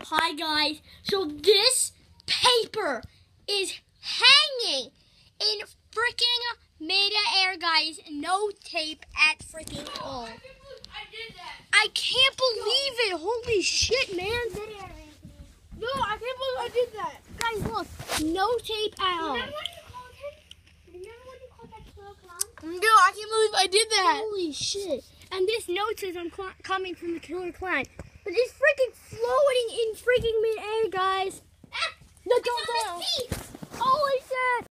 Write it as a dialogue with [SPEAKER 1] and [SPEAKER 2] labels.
[SPEAKER 1] hi guys. So this paper is hanging in freaking mid-air, guys. No tape at freaking all. I can't believe it. Holy shit, man.
[SPEAKER 2] No, I can't believe I did that.
[SPEAKER 1] Guys, look. No tape at all.
[SPEAKER 2] Remember when you called that killer clown?
[SPEAKER 1] No, I can't believe I did that. Holy shit. And this note says I'm coming from the killer clown. But it's freaking floating in freaking mid-air, guys.
[SPEAKER 2] Ah,
[SPEAKER 1] No, don't go.
[SPEAKER 2] feet.
[SPEAKER 1] Holy shit.